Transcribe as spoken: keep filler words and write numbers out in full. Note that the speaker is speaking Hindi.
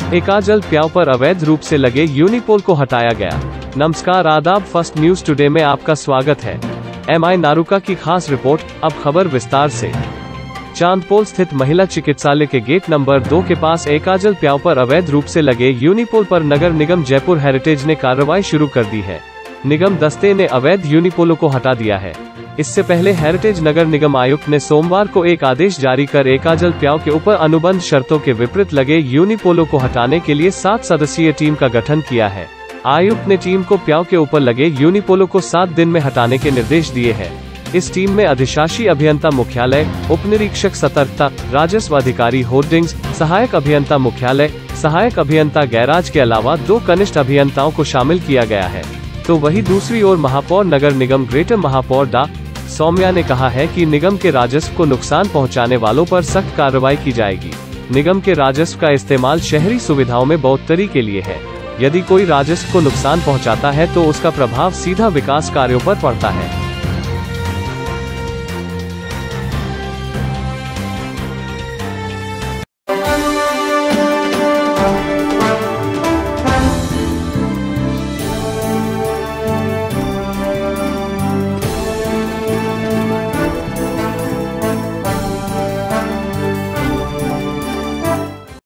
एकाजल प्याव पर अवैध रूप से लगे यूनिपोल को हटाया गया। नमस्कार आदाब, फर्स्ट न्यूज टुडे में आपका स्वागत है। एम आई नारुका की खास रिपोर्ट। अब खबर विस्तार से। चांदपोल स्थित महिला चिकित्सालय के गेट नंबर दो के पास एकाजल प्याव पर अवैध रूप से लगे यूनिपोल पर नगर निगम जयपुर हेरिटेज ने कार्रवाई शुरू कर दी है। निगम दस्ते ने अवैध यूनिपोलों को हटा दिया है। इससे पहले हेरिटेज नगर निगम आयुक्त ने सोमवार को एक आदेश जारी कर एकाजल प्याव के ऊपर अनुबंध शर्तों के विपरीत लगे यूनिपोलों को हटाने के लिए सात सदस्यीय टीम का गठन किया है। आयुक्त ने टीम को प्याव के ऊपर लगे यूनिपोलों को सात दिन में हटाने के निर्देश दिए हैं। इस टीम में अधिशासी अभियंता मुख्यालय, उप निरीक्षक सतर्कता, राजस्व अधिकारी होर्डिंग्स, सहायक अभियंता मुख्यालय, सहायक अभियंता गैराज के अलावा दो कनिष्ठ अभियंताओं को शामिल किया गया है। तो वहीं दूसरी ओर महापौर नगर निगम ग्रेटर महापौर डा सौम्या ने कहा है कि निगम के राजस्व को नुकसान पहुंचाने वालों पर सख्त कार्रवाई की जाएगी। निगम के राजस्व का इस्तेमाल शहरी सुविधाओं में बढ़ोतरी के लिए है। यदि कोई राजस्व को नुकसान पहुंचाता है तो उसका प्रभाव सीधा विकास कार्यों पर पड़ता है।